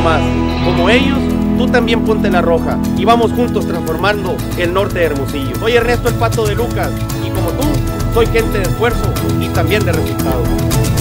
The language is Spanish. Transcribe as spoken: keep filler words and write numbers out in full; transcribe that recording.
más. Como ellos, tú también ponte la roja y vamos juntos transformando el norte de Hermosillo. Soy Ernesto el Pato de Lucas y como tú, soy gente de esfuerzo y también de resultados.